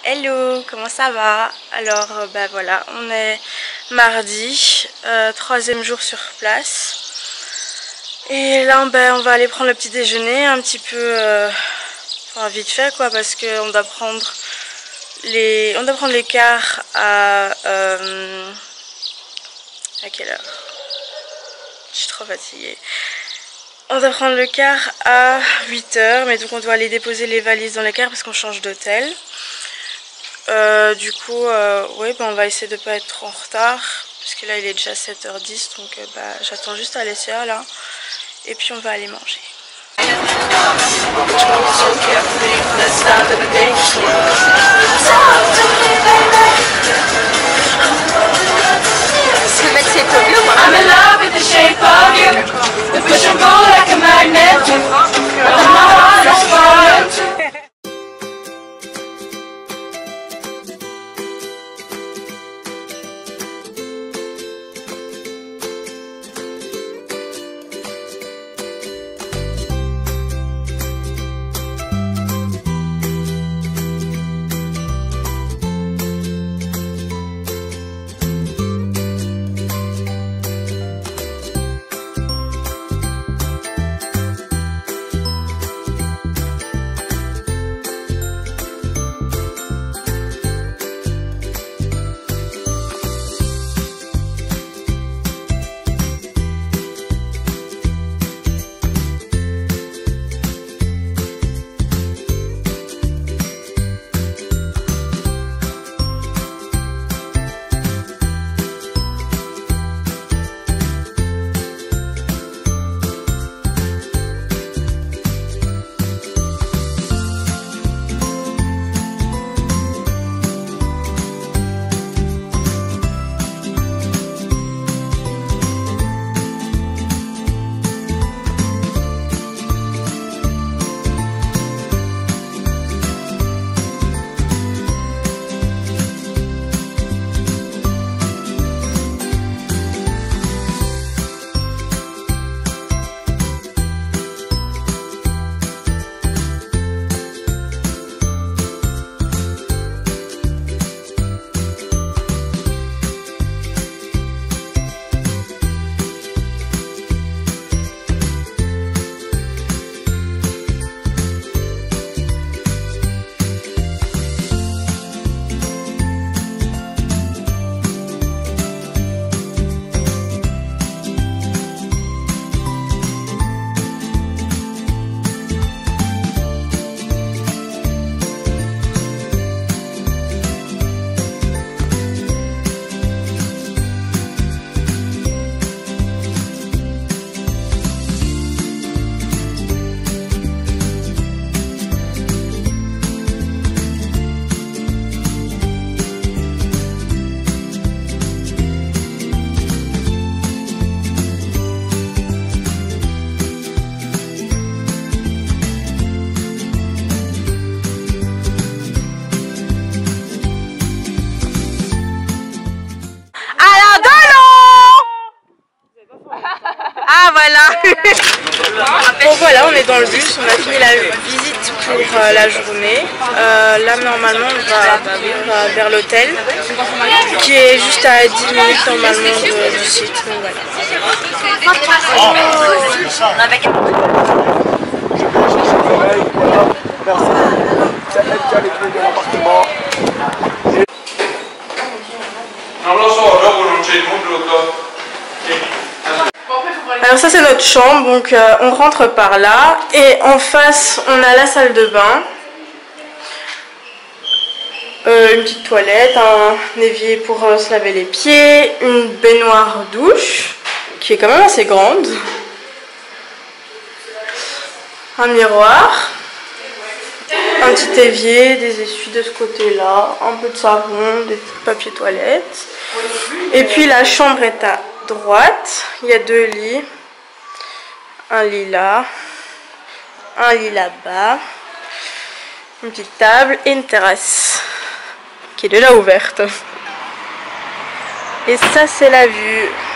Hello, comment ça va? Alors bah voilà, on est mardi, troisième jour sur place. Et là on va aller prendre le petit déjeuner un petit peu enfin, vite fait quoi, parce qu'on doit prendre les cars à quelle heure? Je suis trop fatiguée. On doit prendre le car à 8 h, mais donc on doit aller déposer les valises dans les cars parce qu'on change d'hôtel. Du coup, ouais, bah, on va essayer de ne pas être trop en retard, parce que là il est déjà 7 h 10, donc bah, j'attends juste Alessia là, et puis on va aller manger. I'm in love with the shape of you. The push and pull like a magnet. My heart is falling. Ah voilà. Bon voilà, on est dans le bus, on a fini la visite pour la journée. Là normalement on va vers l'hôtel qui est juste à 10 minutes normalement du site. Donc voilà. Alors ça c'est notre chambre, donc on rentre par là et en face on a la salle de bain, une petite toilette, un évier pour se laver les pieds, une baignoire douche qui est quand même assez grande, un miroir, un petit évier, des essuies de ce côté là, un peu de savon, des papiers toilettes, et puis la chambre est à droite, il y a deux lits, un lit là, un lit là-bas, une petite table et une terrasse qui est déjà ouverte. Et ça c'est la vue.